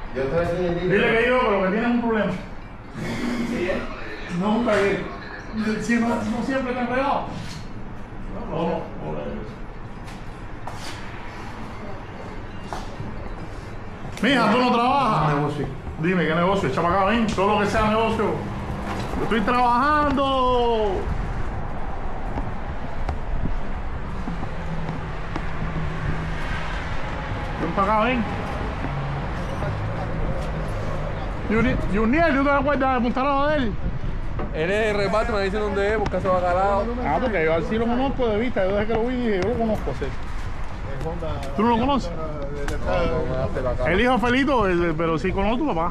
Yo estoy aquí en el Dile que yo, pero que tienes un problema. ¿Sí, No, un taller. Si no siempre te enredado. No. Mija, tú no trabajas. Negocio. Dime, ¿qué negocio? Echa para acá, ven. Todo lo que sea negocio. Yo estoy trabajando. Ven para acá, ven. Juniel, ¿tú te acuerdas de Punta Roja de él? Él es el remate, me dicen dónde es, busca su bacalao. Ah, porque yo así lo conozco de vista. Yo desde que lo vi dije, yo lo conozco. ¿Sí? ¿Tú no lo conoces? El hijo de Felito, pero sí conozco a tu papá.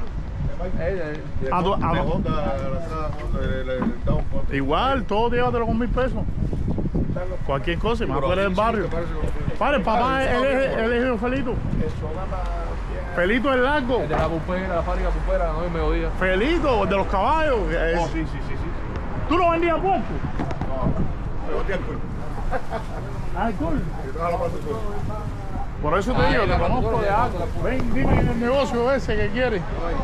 Igual, todo llévatelo con 1000 pesos. Cualquier cosa, y más tú eres del barrio. Vale, el papá, él es hijo de Felito. Felito es largo. El de la pupera, la fábrica pupera, no, el mediodía. Felito, el de los caballos. Sí. ¿Tú lo vendías poco? No, me vendía alcohol. Alcohol. Yo trabajo la parte de alcohol. Por eso te digo, te conozco de algo. Ven, dime el negocio ese que quieres.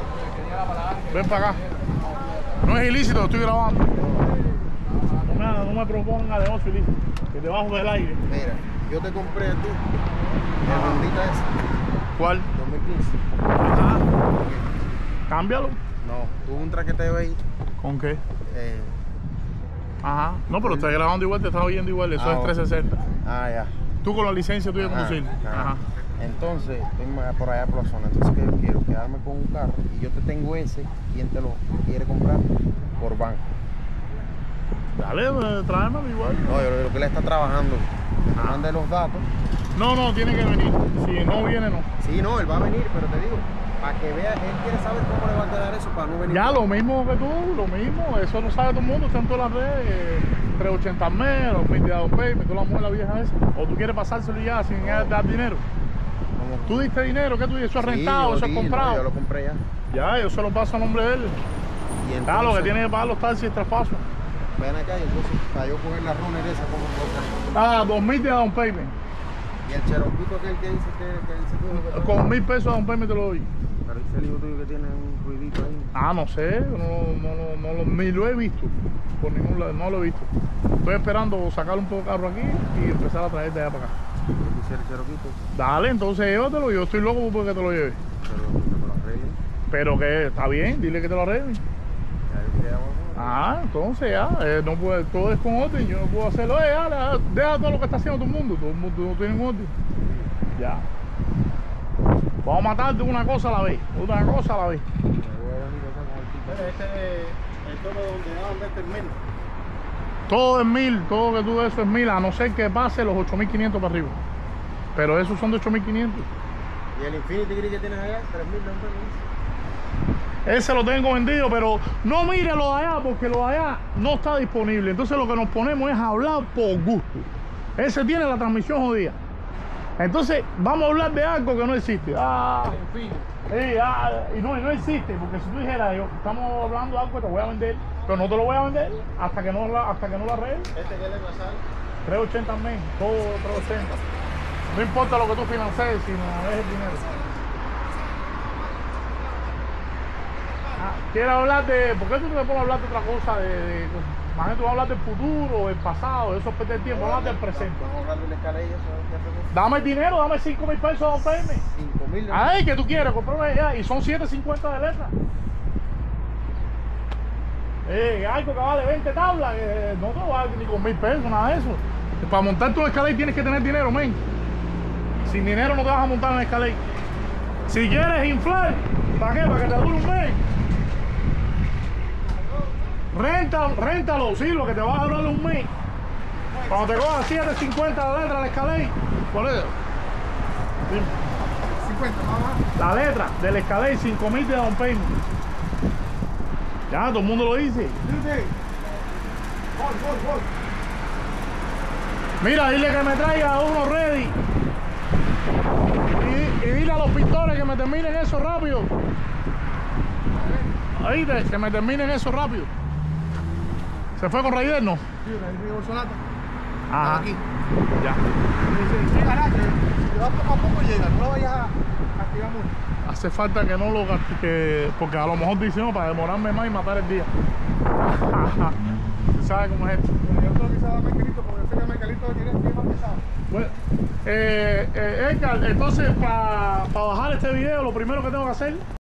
Ven para acá. No es ilícito, estoy grabando. No me proponga negocio ilícito, que debajo del aire. Mira, yo te compré a ti el Hondita ese, ¿Cuál? 2015. Ajá. Cámbialo. No, tuvo un traqueteo ahí. ¿Con qué? Eh, Ajá. No, pero estás grabando igual, te estás oyendo igual. Eso es 360. ya. Tú con la licencia tuya de conducir. Ajá. Entonces, estoy por allá por la zona. Entonces, ¿qué yo quiero? Quedarme con un carro y yo te tengo ese. ¿Quién te lo quiere comprar? Por banco. Dale, tráemelo igual. No, yo creo que él está trabajando. Que te mande los datos. No, tiene que venir. Si no viene, no. Sí, no, él va a venir, pero te digo, para que vea, él quiere saber cómo le va a quedar eso para no venir. Ya, lo mismo que tú, lo mismo. Eso lo sabe todo el mundo. Está en todas las redes. 380 mes, los 20 de down payment, toda la mujer la vieja esa. O tú quieres pasárselo ya sin dar dinero. ¿Cómo? ¿Tú diste dinero? ¿Qué tú dices? ¿Eso es Sí, rentado? yo ¿Eso es di, comprado? no, yo lo compré ya. Ya, yo se lo paso a nombre de él. Y entonces, Claro, lo que tiene que pagar los taxis el traspaso. ven acá y entonces para yo coger la runner esa como 2000 de down payment. y el cheroquito aquel que dice que Con 1000 pesos de down payment te lo doy. pero dice el hijo tuyo que tiene un ruidito ahí. No sé, ni lo he visto. Por ningún lado, no lo he visto. Estoy esperando sacar un poco de carro aquí y empezar a traer de allá para acá. Dice el cheroquito, Dale, entonces llévatelo. Yo estoy loco porque te lo lleve. pero que me lo arregle. Pero que está bien, dile que te lo arreglen. Ya yo quería Entonces ya, no puede, todo es con orden, yo no puedo hacerlo. Deja todo lo que está haciendo todo el mundo no tiene un orden. Ya. Vamos a matar de una cosa a la vez, me voy a venir acá con el tipo. Este es todo donde daban de termino. Todo es 1000, todo que tú de eso es 1000, a no ser que pase los 8500 para arriba. Pero esos son de 8500. Y el Infinity Grid que tienes allá, 3000 Ese lo tengo vendido, pero no mire lo de allá porque lo de allá no está disponible. Entonces lo que nos ponemos es hablar por gusto. Ese tiene la transmisión jodida. Entonces vamos a hablar de algo que no existe. Y no existe, porque si tú dijeras, estamos hablando de algo que te voy a vender, pero no te lo voy a vender hasta que no lo arregles. Este que le pasa 380 al mes, todo 380. No importa lo que tú financies, sino es el dinero. ¿Quieres hablar de...? ¿Por qué tú no te pones a hablar de otra cosa? Más gente va a hablar del futuro, del pasado, eso es perder tiempo, hablar del presente. Vamos a hablar de la escala y eso. Dame el dinero, dame 5000 pesos de down payment. 5000. Ay, que tú quieres, comprarme ya, y son 750 de letra. Algo que vale 20 tablas, no te va a dar ni con 1000 pesos, nada de eso. Para montar tu escalera tienes que tener dinero, men. Sin dinero no te vas a montar en la escalera. Si quieres inflar, ¿para qué? Para que te dure un mes. Réntalo, sí, lo que te va a durar un mes. Cuando te cojas 750 de letra la escalera, ¿cuál es? 50, vamos. La letra del escalera, 5000 de down payment. Ya, todo el mundo lo dice. Mira, dile que me traiga uno ready. Y dile a los pintores que me terminen eso rápido. Oíste, que me terminen eso rápido. ¿Se fue con Raider, no? Sí, Raider Bolsonaro. Ajá. Aquí. Ya. Sí, ganaste. Te va poco a poco llega, no lo vayas a activar mucho. hace falta que no lo gaste, porque a lo mejor dicen para demorarme más y matar el día. ¿Tú sabes cómo es esto? Yo creo que se va a Miquelito, porque yo sé que Miquelito tiene el tema pesado. Bueno, Edgar, entonces para bajar este video lo primero que tengo que hacer